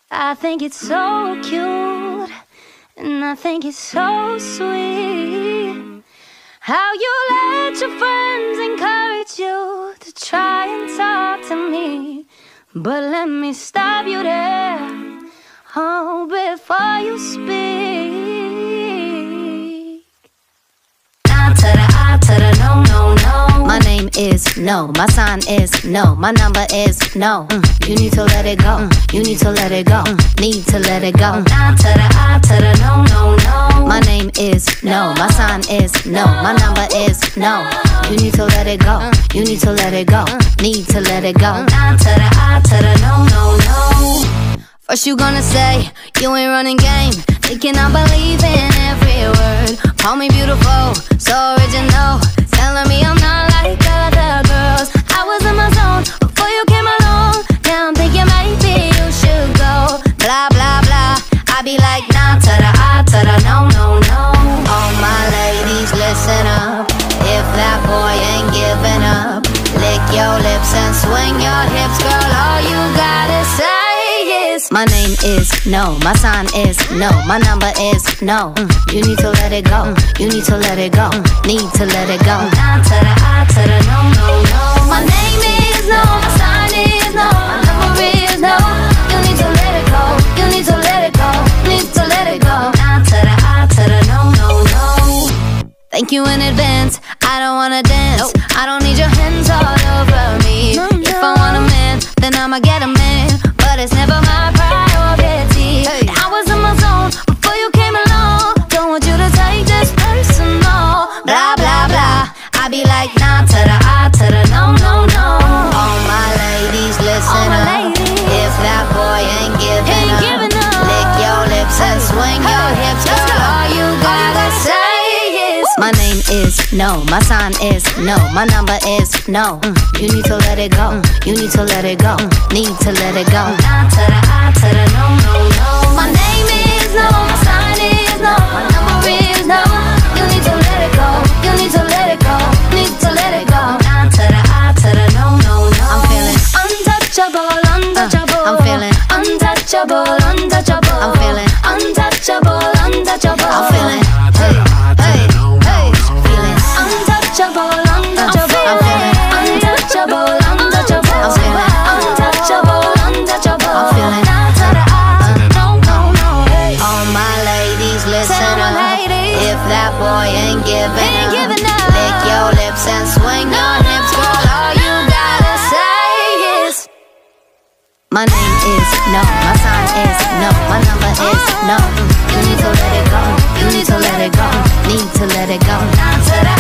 I think it's so cute, and I think it's so sweet how you let your friends encourage you to try and talk to me. But let me stop you there, oh, before you speak. Nah to the I to the no, no, no. My name is no, my sign is no, my number is no. You need to let it go, you need to let it go, need to let it go. Nah to the I to the no, no, no. My name is no, my sign is no, my number is no. You need to let it go, you need to let it go, need to let it go. Nah to the I to the no, no, no. First you gonna say you ain't running game, thinking I believe in every word. Call me beautiful, so original, telling me I'm not like other girls. I was in my zone before you came along. Now I'm thinking maybe you should go. Blah blah blah, I be like nah to the I to the no, no, no. All my ladies listen up, if that boy ain't giving up, lick your lips and swing your hips, girl, all you gotta say. My name is no, my sign is no, my number is no. You need to let it go, you need to let it go, need to let it go. Nah to the I to the no, no, no. My name is no, my sign is no, my number is no. You need to let it go, you need to let it go, need to let it go. Nah to the I to the no, no, no. Thank you in advance, I don't wanna dance, I don't need your hands all over me. If I want a man, then I'ma get a man, but it's never my priority. I was in my zone before you came along, don't want you to take this personal. Blah blah blah, I be like nah to the I to the no, no, no. All my ladies listen up, if that boy ain't giving up, lick your lips and swing your hips, girl, all you gotta say. My name is no, my sign is no, my number is no. You need to let it go, you need to let it go, need to let it go. Nah to the I to the no, no, no. My name is no, my sign is no, my number is no. You need to let it go, you need to let it go, need to let it go. Nah to the I to the no, no, no. I'm feeling untouchable, untouchable. I'm feeling untouchable, untouchable. I'm feeling untouchable, untouchable. I'm feeling hey. Untouchable, untouchable. I'm feeling untouchable, untouchable. I'm feeling untouchable, untouchable. I'm feeling nah to the I, no, no, no. All my ladies listen up, if that boy ain't giving up, lick your lips and swing your hips, girl, all you gotta say is my name is no, my sign is no, my number is no. You need to let it go, you need to let it go, need to let it go. Nah to the